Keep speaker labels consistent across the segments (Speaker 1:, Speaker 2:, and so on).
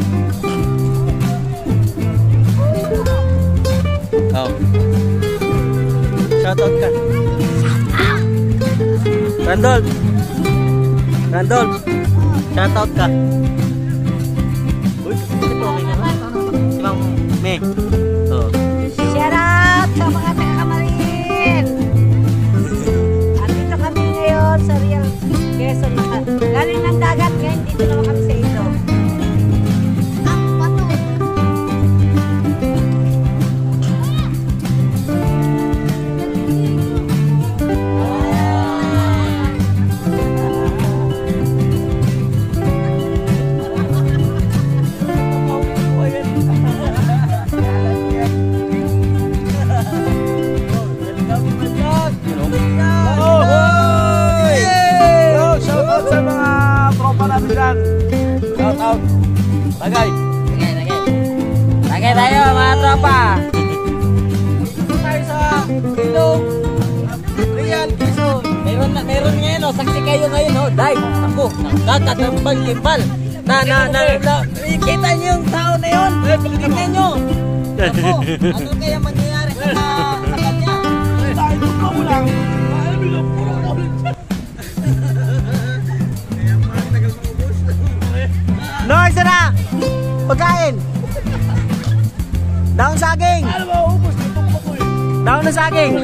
Speaker 1: Oh. Shoutout ka. Randolph. Randolph. Shoutout ka. Uy, ito okay ka ba? Si Mang May. Oh.
Speaker 2: Shout out sa mga taga-Kamarin. Andito kami ngayon sa Real Quezon. Galing ng dagat ngayon dito naman kami sa ito. Ang bato.
Speaker 1: Tagay.
Speaker 3: Tagay tayo mga tropa.
Speaker 1: Tayo sa ilog. Real Quezon.
Speaker 3: Meron ngayon oh, saksi kayo ngayon oh. Dai, ako, nagkakatambal-timbal. Kita niyo yung tao na yun. Tingnan niyo. Ako, ano kaya mangyayari sa kanya?
Speaker 1: Tayo pa mo lang. Ano lang puro no, isa na! Pagkain! Daon saging! Ano ba, ubos? Daon na saging!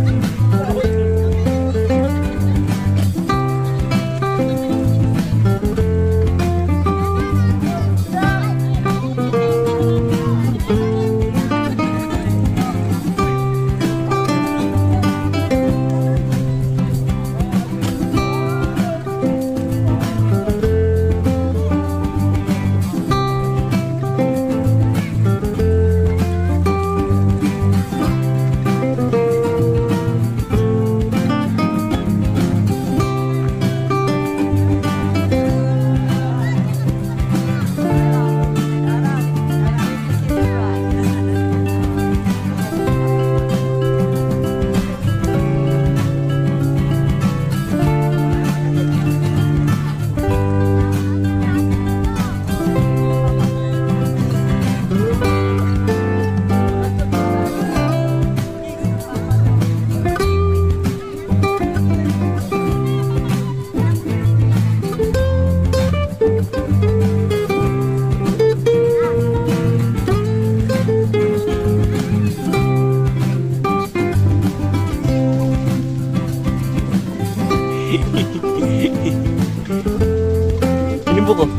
Speaker 1: Inimbo ko.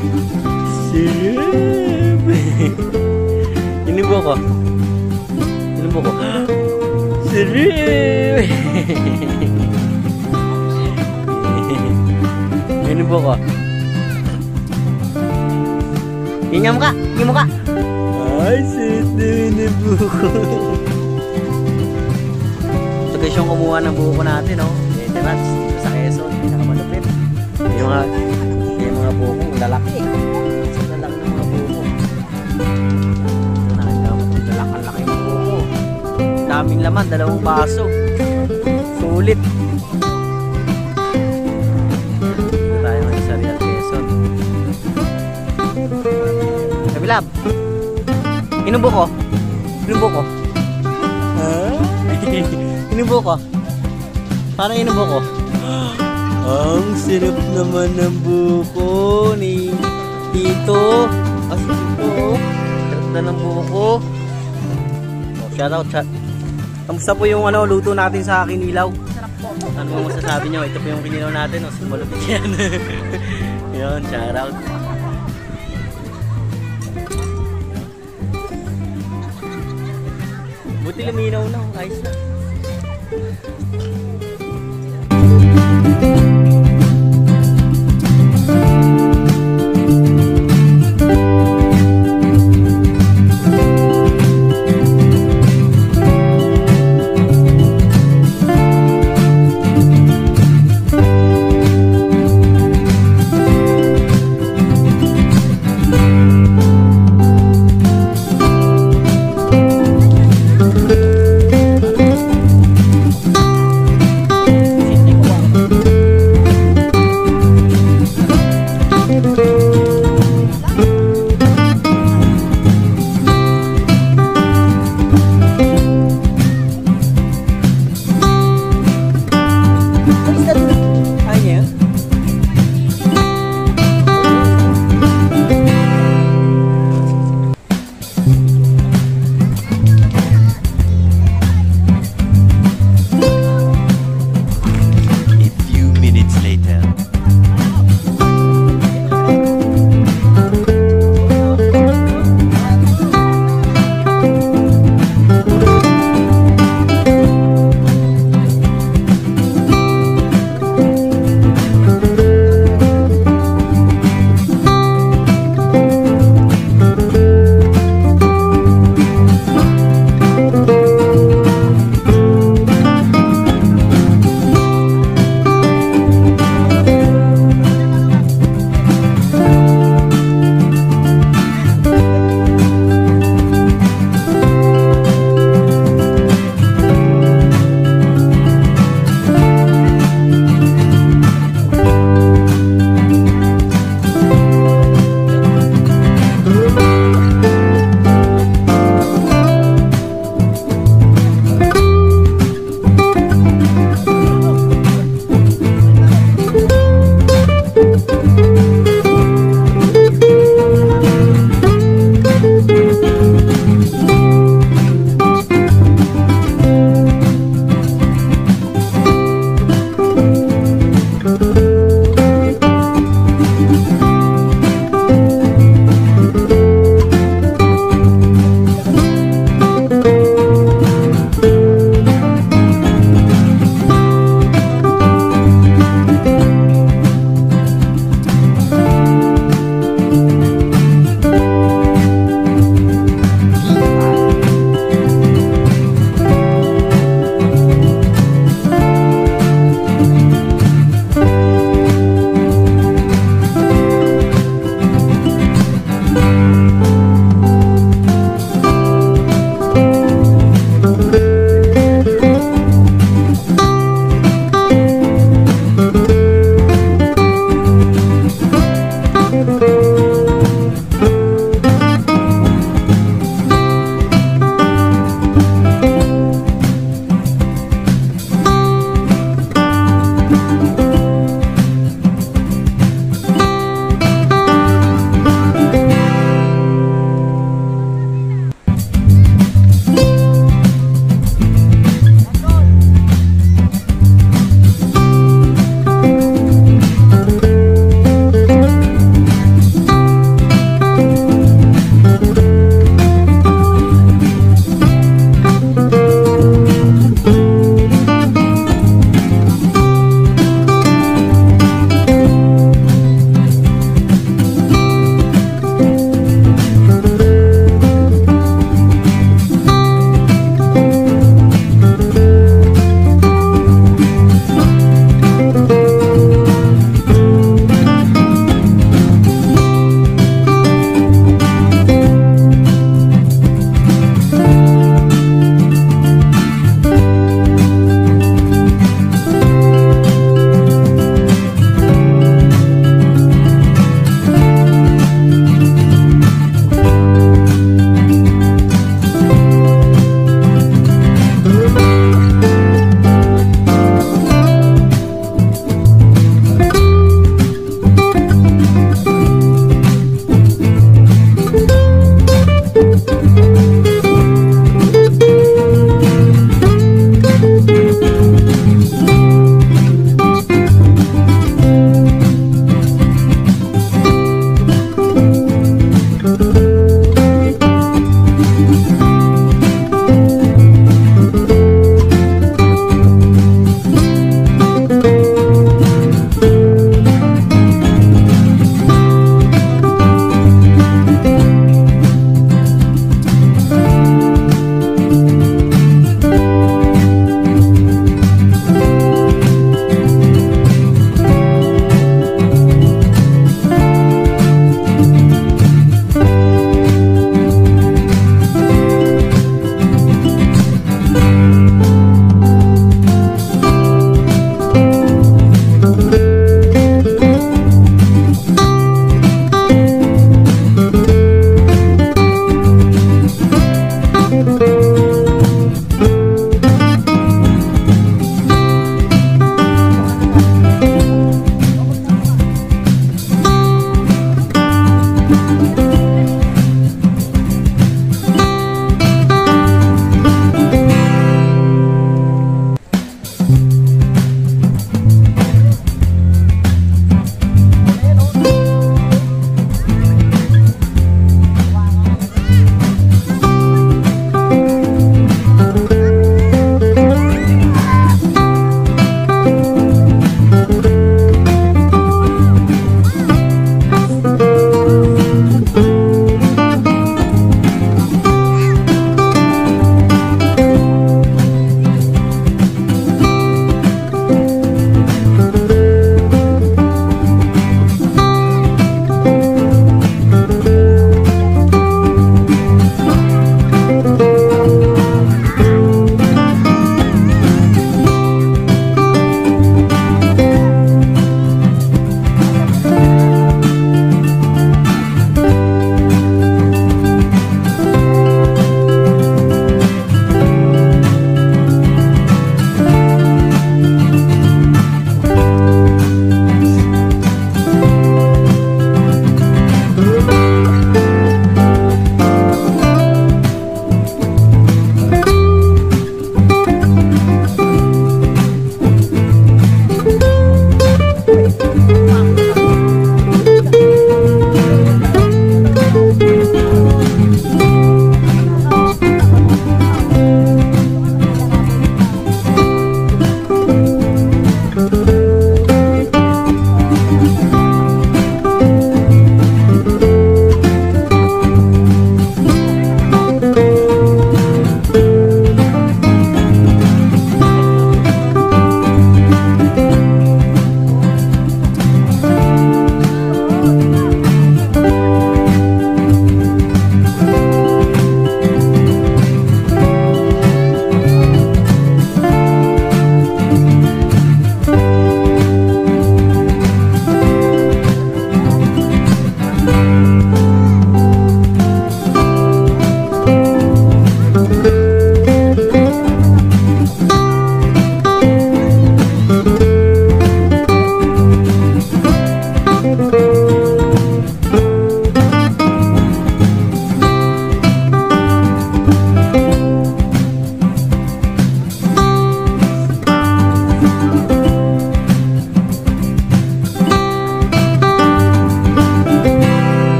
Speaker 1: Inimbo ko. Inimbo ko. Inimbo ko. Inyam ka. Inyam ka. Ay, inimbo ko. Ito guys yung kumuha ng buko natin, no? Veterans dito sa Quezon. Pinakamalupit. Yung mga buko, lalaki. Sa lalaki ng mga buko. Ito nakita mo, lalaki ng buko. Daming laman, 2 baso. Sulit. Dito tayo ngayon sa Real Quezon. Kabilab. Inubo ko. Inubo ko. Inubo ko. Parang inubo ko. Ang sarap naman ng buko ni Tito. As ito. Sarap na ng buko. Shout out, chat. Kamusta po yung luto natin sa kinilaw?
Speaker 2: Sarap po.
Speaker 1: Ano mo masasabi nyo? Ito po yung kinilaw natin. Malupit yan. Yun, shout out. Buti luminaw na. Ayos na.